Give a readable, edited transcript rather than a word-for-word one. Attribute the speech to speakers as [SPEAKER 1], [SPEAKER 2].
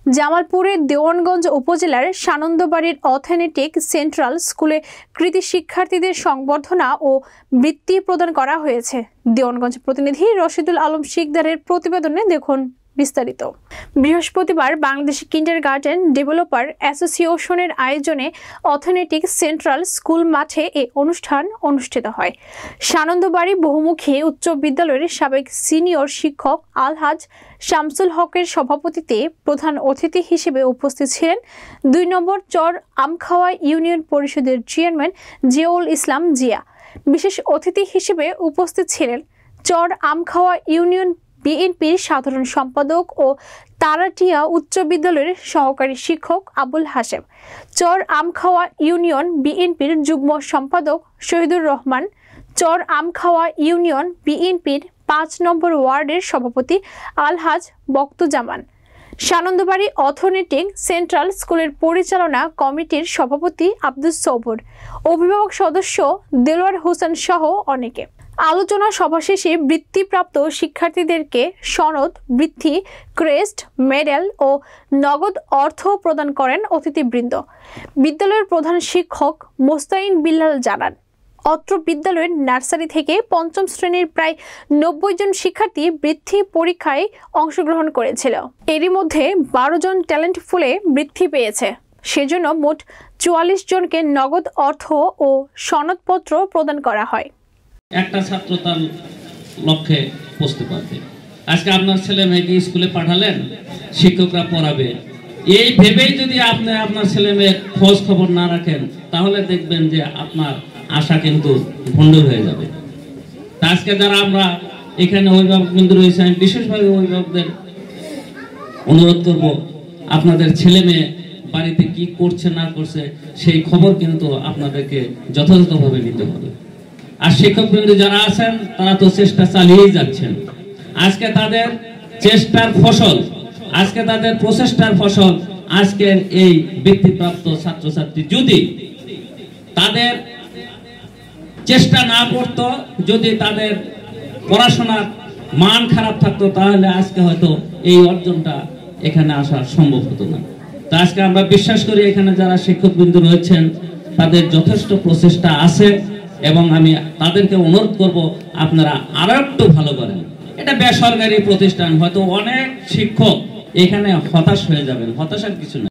[SPEAKER 1] জামালপুরের দেওয়ানগঞ্জ উপজেলার সানন্দবাড়ির authentic central স্কুলে কৃতি শিক্ষার্থীদের সংবর্ধনা ও বৃত্তি প্রদান করা হয়েছে। দেওয়ানগঞ্জ প্রতিনিধি রশিদুল আলম শিকদারের প্রতিবেদনে দেখুন বিস্তারিত। বৃহস্পতিবার বাংলাদেশ কিন্ডারগার্টেন ডেভেলপার অ্যাসোসিয়েশনের আয়োজনে অথেন্টিক সেন্ট্রাল স্কুল মাঠে এই অনুষ্ঠান অনুষ্ঠিত হয়। সানন্দবাড়ি বহুমুখী উচ্চ বিদ্যালয়ের সাবেক সিনিয়র শিক্ষক আলহাজ শামসুল হকের সভাপতিত্বে প্রধান অতিথি হিসেবে উপস্থিত ছিলেন ২ নম্বর চর আমখাওয়া ইউনিয়ন পরিষদের চেয়ারম্যান জিয়াউল ইসলাম জিয়া। বিশেষ অতিথি হিসেবে উপস্থিত ছিলেন চর আমখাওয়া ইউনিয়ন বিএনপির সাধারণ সম্পাদক ও তারাটিয়া উচ্চ বিদ্যালয়ের সহকারী শিক্ষক আবুল হাশেম, চর আমখাওয়া ইউনিয়ন বিএনপির যুগ্ম সম্পাদক শহীদুর রহমান, চর আমখাওয়া ইউনিয়ন বিএনপির ৫ নম্বর ওয়ার্ডের সভাপতি আলহাজ বক্তুজামান, সানন্দবাড়ি অথেন্টিক সেন্ট্রাল স্কুলের পরিচালনা কমিটির সভাপতি আব্দুস সবুর, অভিভাবক সদস্য দেলোয়ার হোসেন সহ অনেকে। আলোচনা সভা শেষে বৃত্তিপ্রাপ্ত শিক্ষার্থীদেরকে সনদ, বৃত্তি, ক্রেস্ট, মেডেল ও নগদ অর্থ প্রদান করেন অতিথিবৃন্দ। বিদ্যালয়ের প্রধান শিক্ষক মোস্তাইন বিল্লাল জানান, অত্র বিদ্যালয়ের নার্সারি থেকে ৫ম শ্রেণীর প্রায় ৯০ জন শিক্ষার্থী বৃত্তি পরীক্ষায় অংশগ্রহণ করেছিল। এরই মধ্যে ১২ জন ট্যালেন্ট ফুলে বৃত্তি পেয়েছে। সেজন্য মোট ৪৪ জনকে নগদ অর্থ ও সনদপত্র প্রদান করা হয়।
[SPEAKER 2] একটা ছাত্র তার লক্ষ্যে পৌঁছতে পারবে। আজকে আপনার ছেলে মেয়েকে স্কুলে পাঠালেন, শিক্ষকরা পড়াবে, এই ভেবেই যদি আপনি আপনার ছেলে মেয়ের খোঁজ খবর না রাখেন তাহলে দেখবেন যে আপনার আশা কিন্তু ভণ্ডুর হয়ে যাবে। আজকে যারা আমরা এখানে অভিভাবক বিন্দু রয়েছে, আমি বিশেষভাবে অভিভাবকদের অনুরোধ করব, আপনাদের ছেলে মেয়ে বাড়িতে কি করছে না করছে সেই খবর কিন্তু আপনাদেরকে যথাযথভাবে নিতে হবে। আর শিক্ষকবৃন্দ যারা আছেন তারা তো চেষ্টা চালিয়েই যাচ্ছেন। আজকে তাদের চেষ্টার ফসল, আজকে তাদের প্রচেষ্টার ফসল আজকের এই বৃত্তিপ্রাপ্ত ছাত্রছাত্রী। যদি তাদের চেষ্টা না করতো, যদি তাদের পড়াশোনার মান খারাপ থাকতো, তাহলে আজকে হয়তো এই অর্জনটা এখানে আসা সম্ভব হতো না। তো আজকে আমরা বিশ্বাস করি এখানে যারা শিক্ষকবৃন্দ রয়েছেন তাদের যথেষ্ট প্রচেষ্টা আছে এবং আমি তাদেরকে অনুরোধ করব আপনারা আরো একটু ভালো করেন। এটা বেসরকারি প্রতিষ্ঠান, হয়তো অনেক শিক্ষক এখানে হতাশ হয়ে যাবেন, হতাশার কিছু নাই।